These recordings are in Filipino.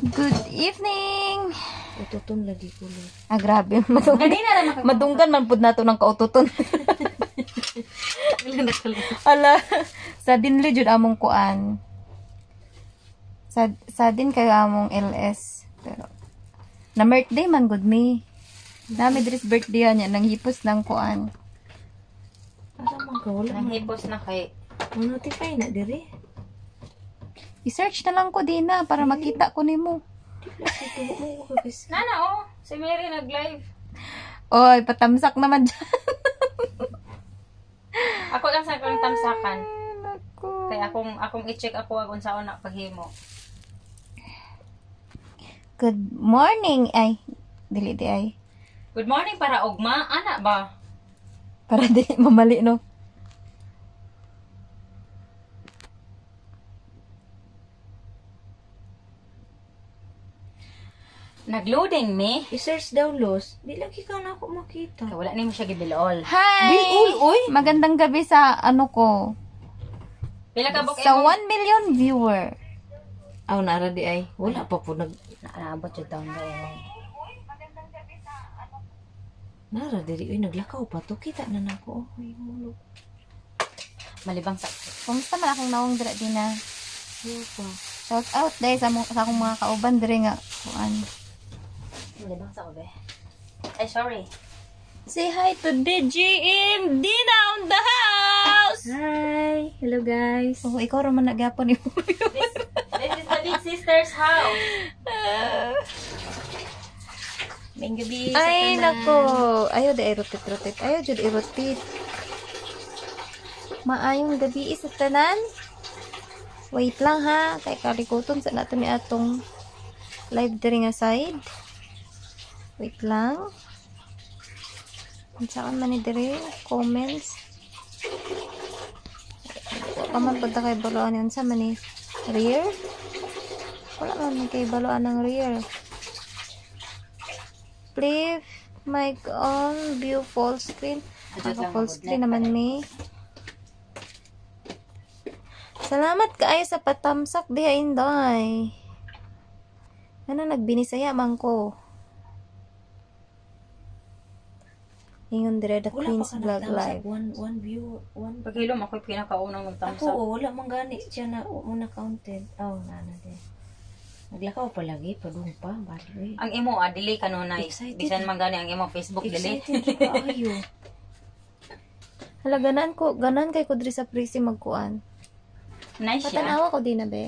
Good evening. Ututon lagi ko lang. Ah, grabe. Madunggan man pud nato ng kaututon. Ala, sa dinli jud among kuan. Sa din kayo among LS. Pero na birthday man good me. Nami dres birthday niya nang hipos ng kuan. Asa man ka wala Nang man. hipos na kay Notify na dire. I-search na lang ko din na para makita ko nimo. Nana oh, si Mary nag-live. Oy, patamsak naman dyan. Ako lang sa akong tamsakan. Naku. Kaya akong i-check ako kung saan na paghimo. Good morning. Ay, dili di ay. Good morning para ugma, ana ba? Para di mamali no. Nagloading me. I-search daw los. Di lagi ka na ako makita. Kaya wala ni mo siya gibilol. Hi! Biol, oy! Magandang gabi sa ano ko. Pila ka book Sa 1 million viewer. Aw nara di ay. Wala pa po nag Naabot yung taon ba eh. nara diri oy naglakaw pa to kita na nako. Oy mulog. Malibang sa Kumusta man akong naong dira din na. Yo pa. Shout out dahil sa akong mga kauban dire nga. Kuan. malibang sa ube. Ay, sorry. Say hi to DGM Dina on the house! Hi. Hello guys. Oh, ikaw raman nagyapon ni This is the big sister's house. May gabi sa Ay, tanan. nako. Ayaw da i-rotate. Ayaw jud i-rotate. Maayong gabi sa tanan. Wait lang ha. Kay kalikuton sa nato mi atong live diri nga side. Wait lang. Saan man ni diri? Comments. Paman pagka kay baluan yun sa man ni rear. Wala man kay baluan ng rear. Play mic on, view full screen. Naka full screen naman mi. Salamat kaayo sa patamsak diha inday. Ano nagbinisaya man ko. Ingon dire the Wala Queen's pa ka Vlog nagtamsak. Live. One view. One. Paghilom ako'y pinakaunang Ako magtamsak. wala man gani siya na una counted. Oh nana din. Naglakaw pa lagi padung pa bali. Ang imo, dili kanunay. Excited. Bisan man gani ang imo Facebook, dili. Excited ka ayo. Hala ganan kay ko diri sa prisi magkuan. Nice siya. Patanawa ko din na be.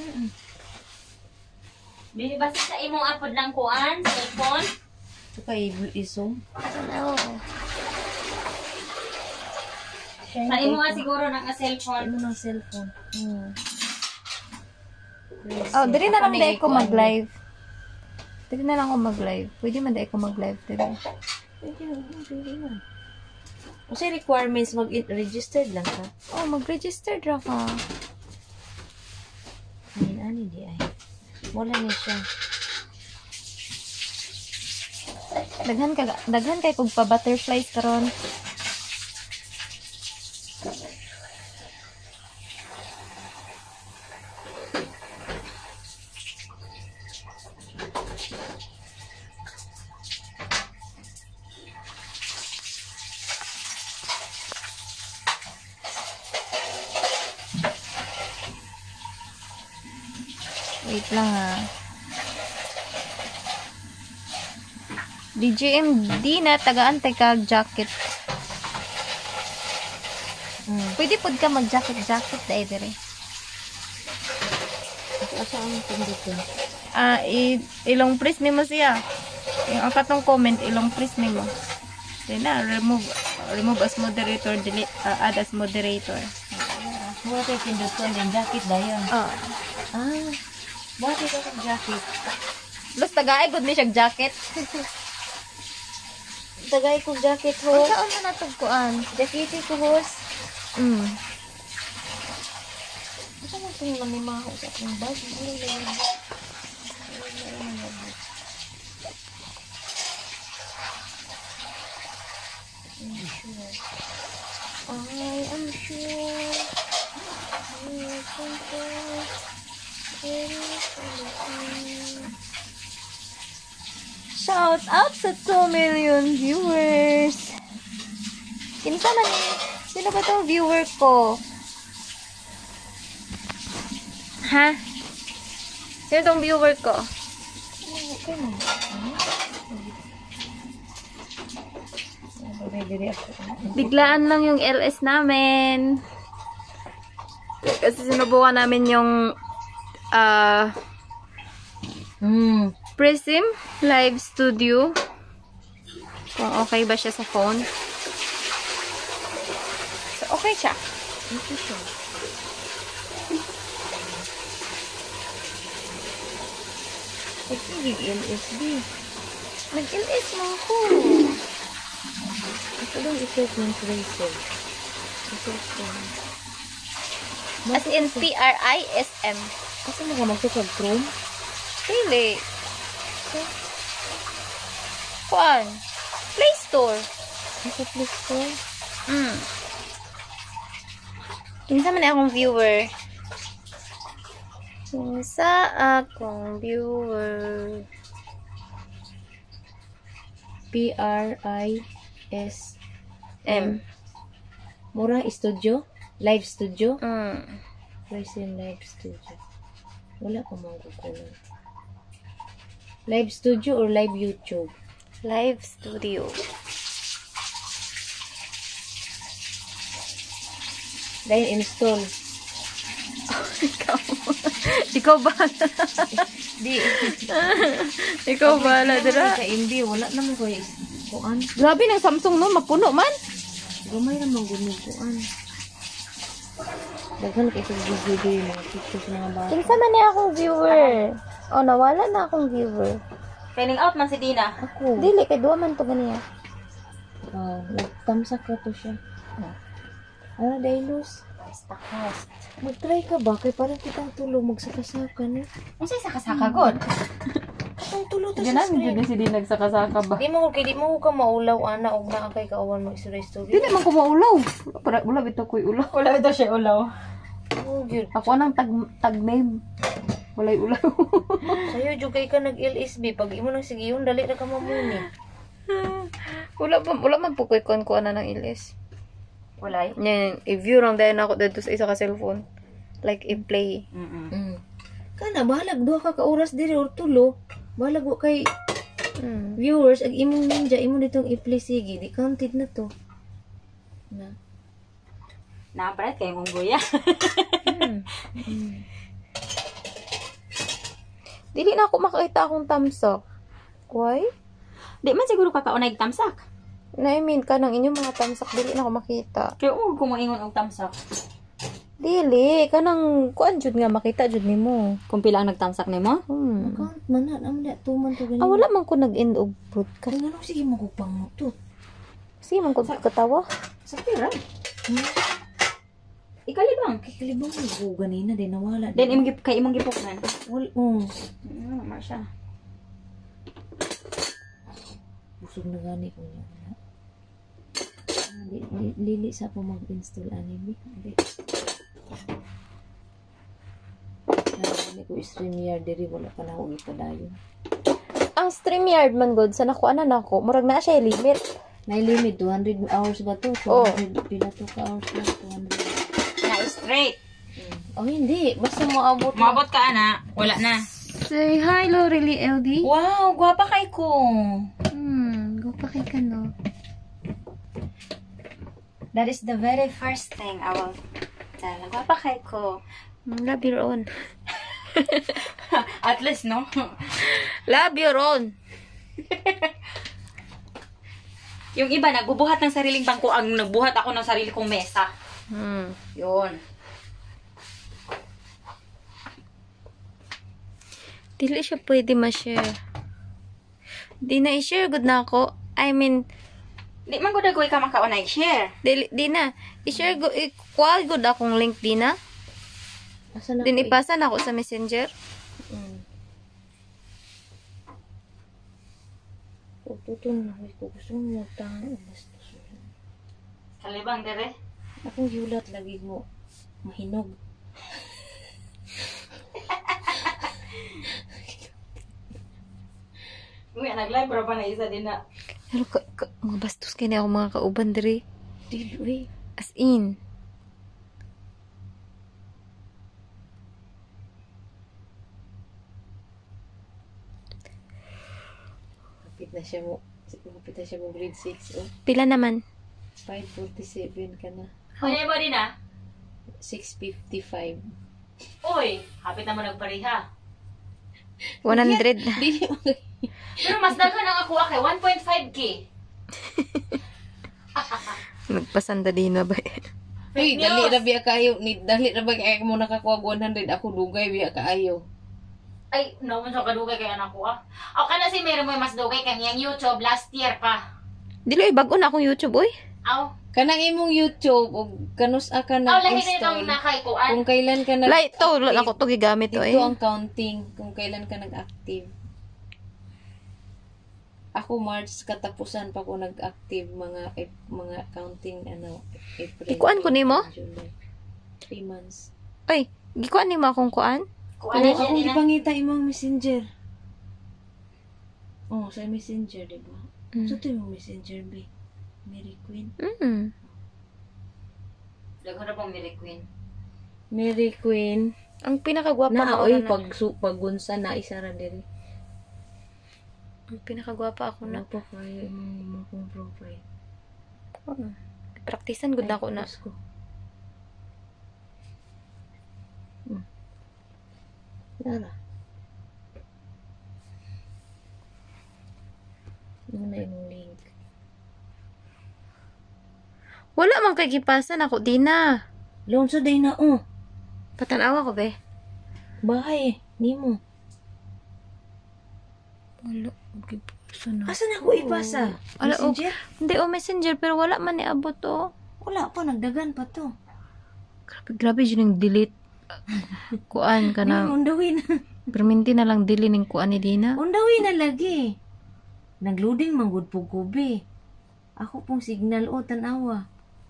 Dili ba sa imo apod lang kuan, cellphone? Ito kay isong. Patanawa ko. Sa imo nga siguro nang cellphone. Ano ng cellphone? Oh, diri na lang Ako dai ko may mag-live. Diri na lang ako mag-live. Pwede man dai ko mag-live diri. Pwede man. Kasi requirements mag-registered lang ka. Oh, mag-register ra ka. Ani di ay. Wala ni siya. Daghan kay kog pa butterflies karon. Wait lang ha. DJM di na tagaan kag jacket. Pwede pod ka mag-jacket dai dire. Asa ang pindot Ah, ilong press nimo siya. Yung akatong comment ilong press nimo. Then na remove as moderator, delete add as moderator. Wala kay pindot ko din jacket dayon. Ah, Bakit ka kag jacket? plus tagaay gud ni siya jacket. Tagay ko jacket ho. Unsaon na natugkuan? Jacket ko hos. Asa man tong manimaho sa akong bag? Ano lang. I am sure. I am sure. Shout out sa 2 million viewers. Kinsa man ni? Sino ba tong viewer ko? Ha? Sino tong viewer ko? Okay na. Biglaan lang yung LS namin. Kasi sinubukan namin yung Prism Live Studio. Kung okay ba siya sa phone. So, okay siya. Okay siya. Sige, LSD. Nag-LS mo ako. Ito lang i-set ng tracer. I-set ko. As in PRISM. Kasi mag-set ng Chrome. Really? Kuan? Play Store. Nasa Play Store. Kinsa man akong viewer. Kinsa akong viewer. PRISM. Mura Studio? Live Studio? Prism Live Studio. Wala pa magugulan. Live Studio or Live YouTube? Live Studio. Dahil install. Ikaw bahala. Di. Ikaw bahala, dira. Sa MB, wala naman ko yung kuan. Grabe ng Samsung no, mapuno man. Gamay naman gunog kuan. Daghan kayo sa video yung mga pictures ng mga bata. Kinsa man ni akong viewer. Oh, nawala na akong viewer. Failing out man si Dina. Ako. Dili, kay duwa man to ganiya. Nagtamsak ka to siya. Ano, Dailos? Basta host. Mag-try ka ba? Kaya parang kitang tulog magsakasaka na. Ang say saka-saka god. Ang tulog to sa screen. si Dina nagsakasaka ba? Di mo ka maulaw, ana. Og na kay kauwan mo isuri-story. Dili man ko maulaw. Wala bitaw ko'y ulaw. Wala ito siya ulaw. Oh, yun. Ako nang tag name. Walay ulaw. Sa'yo, jugay ka nag-LSB. Pag imo nang sige yun, dali na ka mamuni. wala man po ko'y kuan na ng LS. Wala. Yan, i-view lang dahil ako dito sa isa ka cellphone. Like, i-play. Kana, bahalag duha ka oras diri or tulo. Bahalag wa kay viewers, ag imong ninja, imong ditong i-play sige. Di counted na to. Na. Napalit kayo mong buya. Dili na ako makakita akong thumbs up. Why? Di man siguro kakaunay tamsak. I mean, kanang inyong mga thumbs up, dili na ako makita. Kaya kung maingon og tamsak. Dili, kanang kuan jud nga makita jud nimo. Kung pila ang nagtamsak nimo? Count man na, naman na, tuman to ganyan. Wala man ko nag-end og broadcast. Kaya nga sige mo ko pangutot. Sige man ko katawa. Sa pira. Ikalibang. Kikalibang ko ganina din, nawala. Then kay imong gipuknan. Marsha. Busog na gani ko niya. Lili sa po mag-install anime. Hindi ko StreamYard diri wala pa na ako ipadayon. Ang StreamYard man god sa nakuha na nako, murag na siya limit. May limit 200 hours ba to? 200 pila to ka hours lang 200. Na straight. Oh hindi, basta moabot. Maabot ka ana, wala na. Say hi, Lorely LD. Wow, gwapa kay ko. Go pa kay ka no. That is the very first thing I will tell. Gwapa kay ko. Love your own. At least, no? Love your own. Yung iba, nagbubuhat ng sariling bangko. Ang nagbuhat ako ng sarili kong mesa. Yun. Dili siya pwede ma-share. Di na i-share, good na ako. I mean, Di man ko dagoy ka makaunay share. di na. I-share, i-call good akong link, di na. Asa na Din ko ipasa na ako sa messenger. Tutun na ko gusto mo magtangan. Kalibang dire. Akong yulat lagi mo mahinog. Uy, nag-live ra pa na isa din na. Pero mga bastos kayo na ako mga kauban diri. Dili, uy. As in. Kapit na siya mo grade 6. Oh, Pila naman? 5:47 ka na. Ano ba din ah? 6:55. Uy, hapit na mo nagpareha. 100. Dili mo. Pero mas daghan ang ako kay 1.5k. Nagpasanda din na ba? Uy, dali ra biya kayo. Dali ra ba kayo mo nakakuha 100 ako dugay biya kaayo. Ay, naman sa kadugay kay anak ko ah. Ako kana si Mary mo mas dugay kay yang YouTube last year pa. Dilo ay bago na akong YouTube oy. Aw. Kanang imong YouTube o kanus ka Aw, lahi din nag-install. itong nakay ko an. Kung kailan ka Lai to wala ako to gigamit to Dito eh. ang counting kung kailan ka nag-active. Ako March katapusan pa ko nag-active mga counting April. Ikuan ko nimo? July. 3 months. Oy, gikuan nimo akong kuan? Kung Ano ano siya akong din ah. ipangita imong messenger. Oh, sa messenger, di ba? So, ito yung messenger, be. Mary Queen. Daghan ra pang Mary Queen. Mary Queen. Ang pinakagwapa Na, ako oy, na. pagunsa na isa ra diri. Ang pinakagwapa ako na. Ano pa kayo imong kong profile? Praktisan gud na ako na. Post ko. Nara. Ano na yung link? Wala man kay gipasan ako di na. Lonso day na, oh. Patanawa ko be. Bahay, ni mo. Wala gipasan na. Asan ako ipasa? Ala, oh. Messenger? Hindi o messenger pero wala man ni abot to. Wala pa, nagdagan pa to. Grabe yun yung delete. Kuan ka na. Undawin. Perminti na lang dili ning kuan ni Dina. Undawin na lagi. Nagloading manggod po gobe. Ako pong signal, oh, tanawa.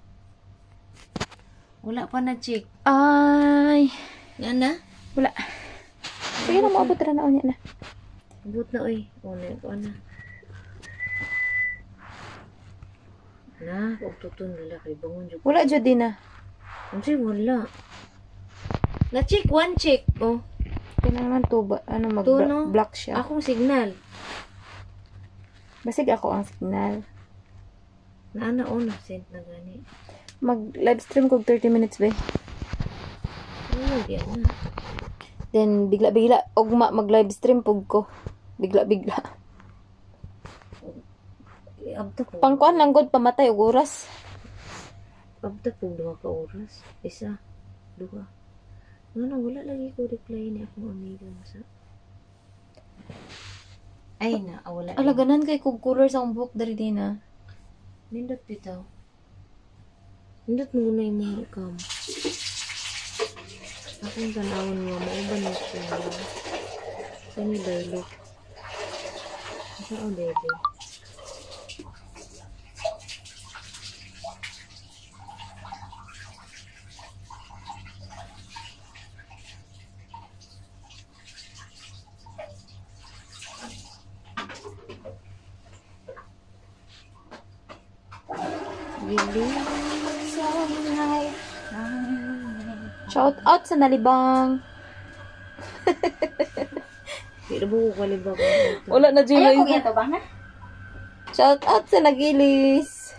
Wala pa na check. Ay. Yan na? Wala. Sige na mo abot ra na unya na. Abot na, oy. O, na. Na, huwag tutun nila kay bangon dyan. Wala jud Dina. Kasi wala. Na-check, one check. Oh, Kaya naman to ba ano Tuno. mag-block siya. akong signal. Basig ako ang signal. Naana, oh, na-send na gani. Mag-live stream kog 30 minutes be. Oh, yan na. Then bigla-bigla ugma mag-live stream pug ko. Bigla-bigla. Abta po. Pangkuan lang gud pamatay og oras. Abta po 2 ka oras. Isa. 2. Ano, wala lagi ko reply ni akong amiga sa. Ay na, wala. Ala ganan kay kog color sa akong buhok diri Dina. Nindot bitaw. Nindot mo na yung cam. Akong tanawon mo, mauban mo siya. Saan yung dialog? Saan ang bebe? Shout out sa Nalibang. Di na ko kalibag. Wala na Ayaw ko Juno. yan to ba na? Shout out sa Nagilis.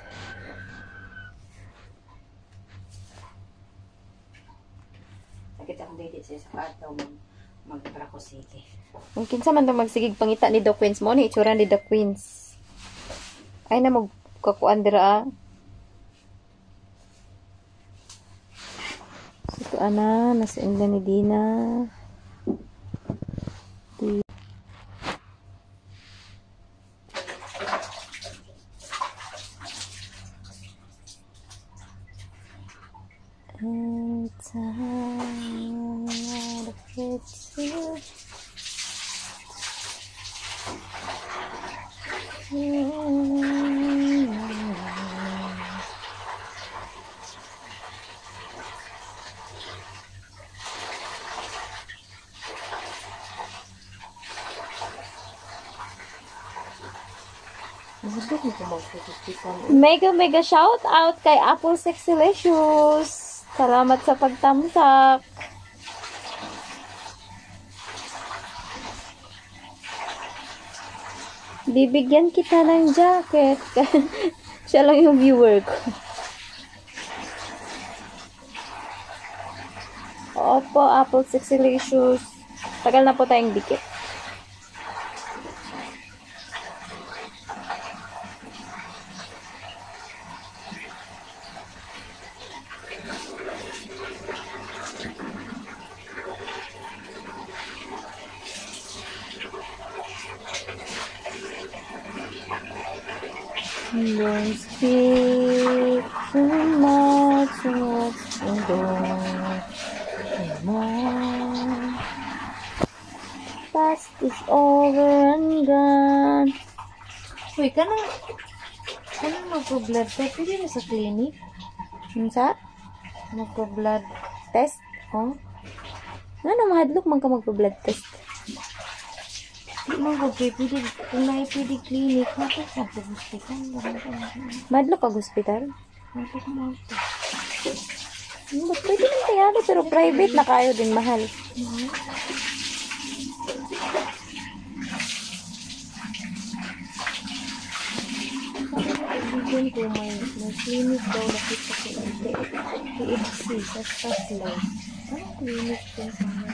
Nakita ko dito siya sa kataw mag-trako sige. Kung kinsa man to magsigig pangita ni The Queens mo ni itsura ni The Queens. Ay na magkakuan dira. Ito ana nasa inda ni Dina. Mahadok mo kung magpupustikan. Mega shout out kay Apple Sexylicious. Salamat sa pagtamsak. Bibigyan kita ng jacket. Siya lang yung viewer ko. Opo, Apple Sexylicious. Tagal na po tayong dikit. Don't speak too much and don't anymore. Past is over and gone. Uy, kanang magpa-blood test. Pwede na sa clinic. Sa? Magpa-blood. Test? Oh? Ano, mahadlok man ka magpa-blood test? Di mo pwede. Kung pwede clinic, magpa-hospital. Mahadlok ka hospital? Magpa-hospital. Ba't pwede naman kayali, pero private na kayo din, mahal. Bigyan ko may clinic daw nakita ko PHC sa Staslay. Anong clinic ko sa mga?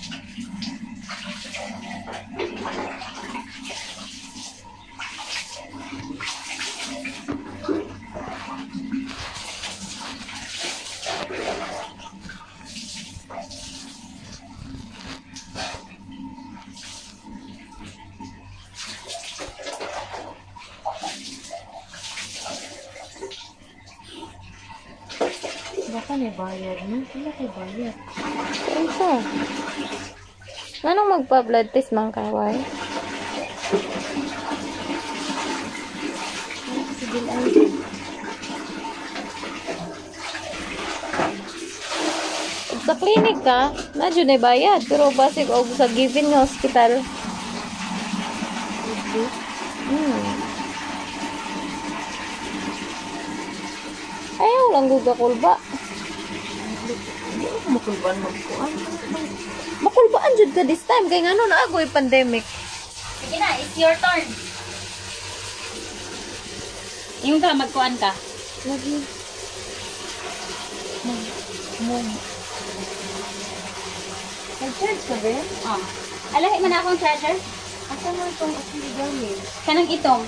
Baka may bayad, no? Wala kay bayad. Ano sa? Anong magpa-blood test man kaway? Sige lang. Sa clinic ka, medyo na bayad. Pero basig og sa given nga hospital. Ayaw lang gugakulba. Makulban magkuhan. Makulbaan jud ka this time. Kaya nga nun, agoy pandemic. Sige na, it's your turn. Yung ka, magkuhan ka. Lagi. Nag-charge ka ba? Oh. Alahi man akong charger. Asa mo itong actually gamit? Kanang itong.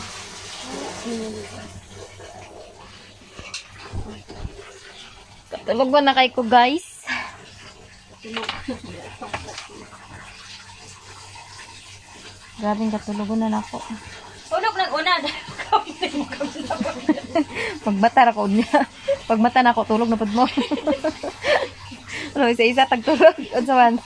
Katulog ba na kay ko, guys? Grabing katulog na nako. Tulog ng una. Pagmata na ko niya. Pagmata na ko, tulog na pud mo. Ano, isa-isa tagtulog. Ano sa man?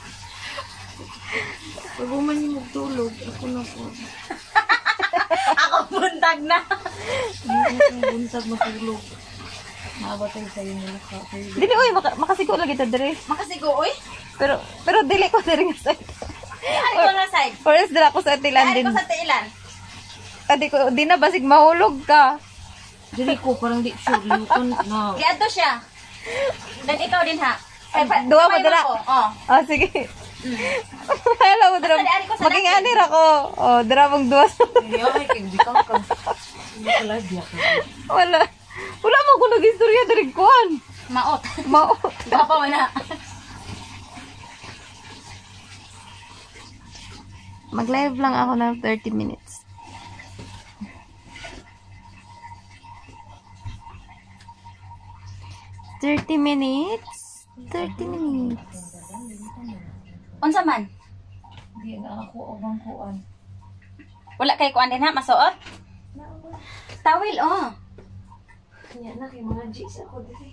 Pag man yung magtulog, ako na po. Ako buntag na. Hindi ko buntag matulog. Mabatay sa'yo na naka. Dili, uy, makasigo lagi ito, dire. Makasigo, oy. Pero dili ko dire nga side. Ari ko na side. First, dila ko sa tilan Ari din. ko sa tiilan. Adi ko, di na basig mahulog ka. Dili ko, parang di sure. Lukon na. Giadto siya. Dan ikaw din ha. Duwa mo dala. Oh. Oh, sige. Hello mo dira. Basta di, ari ko sa Maging laki. anir ako. Oh, dira mong duwa. Hindi ay, kaya di ka ka. Hindi ka lagi ako. Wala mo ko nag-istorya diri kuan. Maot. Mao. Gapa mo na. Mag-live lang ako ng 30 minutes. $30 minutes. 30 minutes. Unsa man? Hindi na ako o bang kuan. Wala kay kuan din ha, masuot? Tawil, oh. Kanya na kay mga G's ako dito.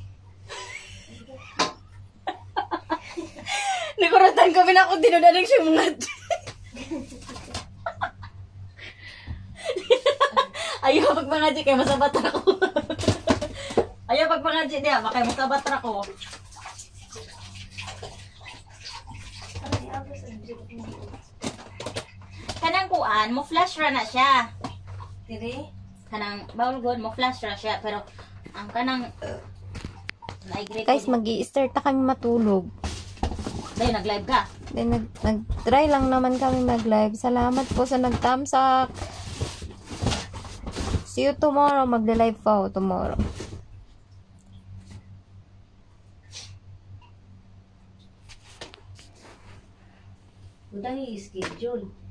Nikurutan kami na ako dinudanig siya mga ayaw pag mga G kay masabat ako. Ayaw pag mga G niya, makay masabat ako. Kanang kuan, mo flash ra na siya. Tiri? kanang bawal good mo flash ra siya pero ang kanang na-agree Guys, mag-i-start na kami matulog. Dahil nag-live ka. Then, nag-try lang naman kami mag-live. Salamat po sa nag-thumbs-up. See you tomorrow. Mag-live pa ako tomorrow. Udang i-schedule.